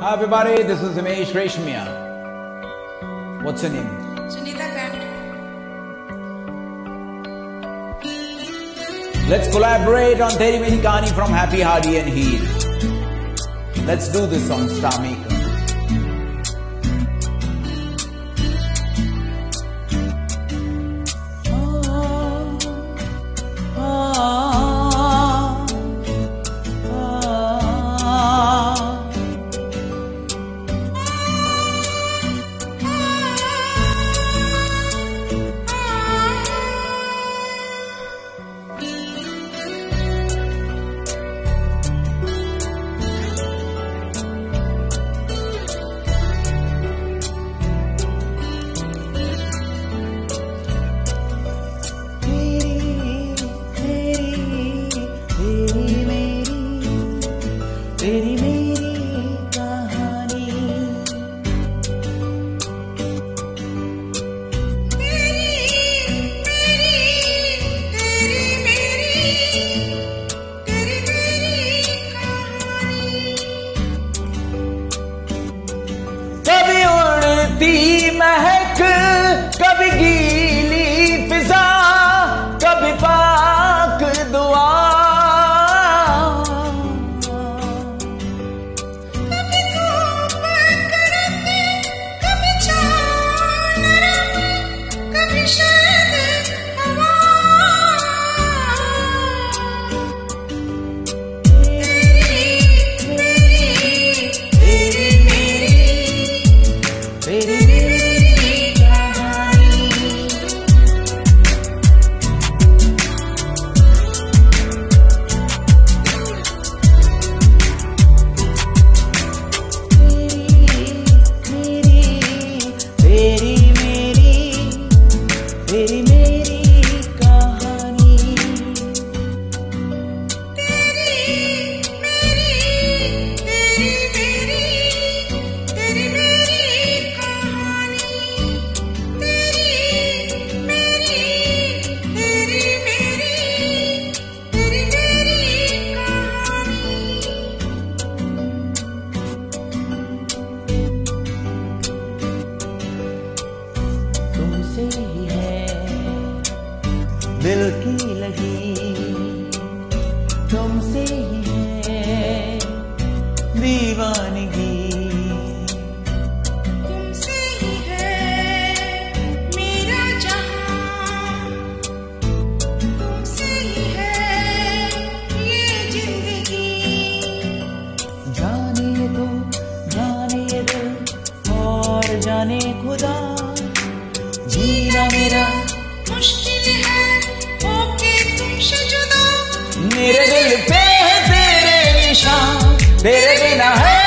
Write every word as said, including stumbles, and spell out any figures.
Hi everybody, this is Himesh Reshammya. What's your name? Sunita Kanth. Let's collaborate on Teri Meri Kahani from Happy, Hardy and Hiii I. Let's do this on Star Maker. तेरी मेरी कहानी, तेरी मेरी तेरी मेरी कहानी। कभी उड़ती महक, कभी गीली फिजा, कभी पाक दुआ, तेरी मेरी कहानी, तेरी मेरी तेरी मेरी तेरी मेरी कहानी, तेरी मेरी तेरी मेरी तेरी मेरी कहानी। तुमसे ही है दिल की लगी, तुमसे ही है दीवानगी, तुमसे ही है मेरा जहां, तुमसे ही है ये जिंदगी। जाने दो जाने दो और जाने खुदा, जीना मेरा मुश्किल है होके तुमसे जुदा, मेरे दिल पे है तेरे निशान, तेरे बिना है